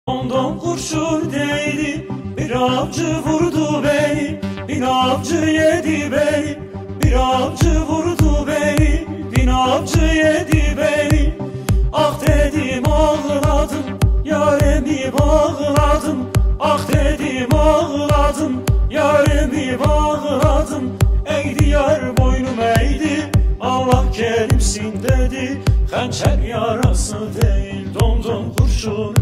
Ondan kurşun değdi, bir avcı vurdu beni, bin avcı yedi beni, bir avcı vurdu beni, bin avcı yedi beni. Ah dedim ağladım, yaremi bağladım, ah dedim ağladım, yaremi bağladım. Eğdi yar boynum eğdi, Allah kerimsin dedi, hançer yarası değil, domdom kurşun